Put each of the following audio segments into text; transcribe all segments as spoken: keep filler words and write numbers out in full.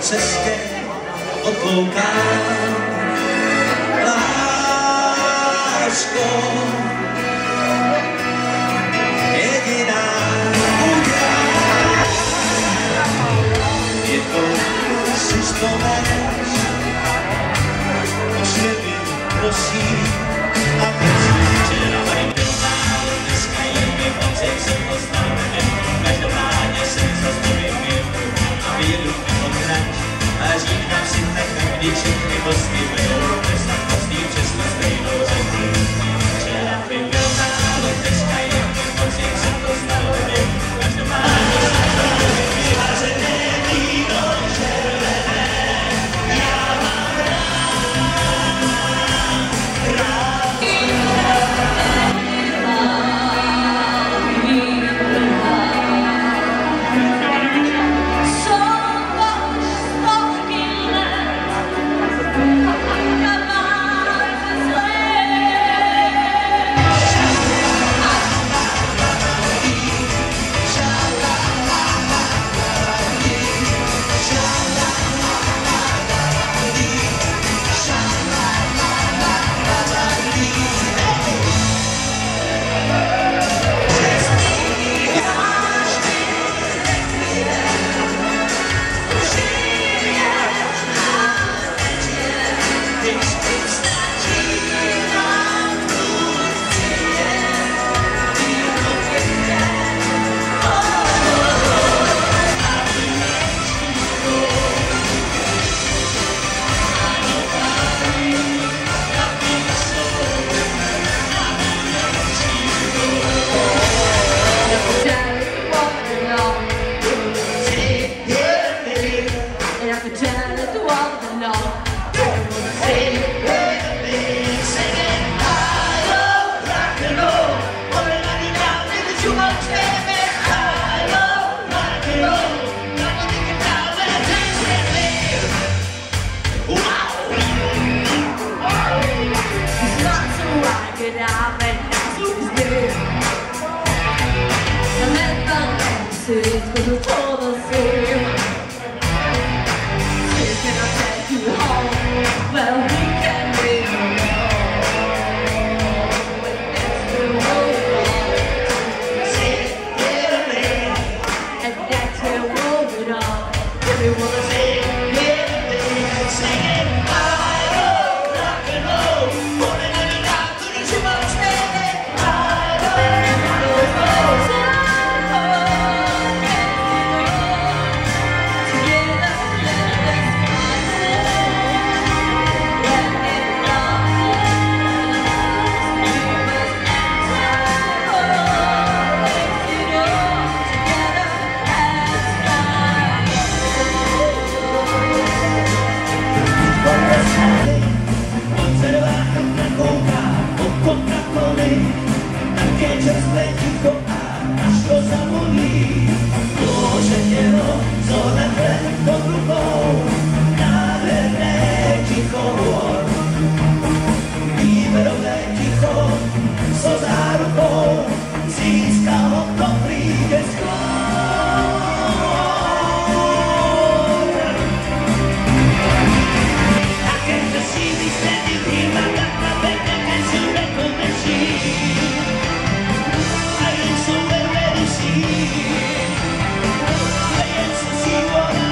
cestě odkoukám. Lásko, jediná udělá. Jednou si vzpomeneš, pošli mi prosím a prosím. Včera mi byl málo, dneska je mi moc, jak jsem postavený. Každopádně jsem se zbavil a vyjedu pokrač a říkám si tak, když všechny hosty budou přestat hostý přesto stejnou řeku. Včera mi byl málo, dneska je mi moc, jak jsem postavený. Každopádně jsem se zbavil vyvařené víno červené. Já mám rád, rád.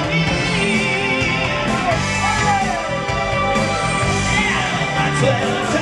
Well,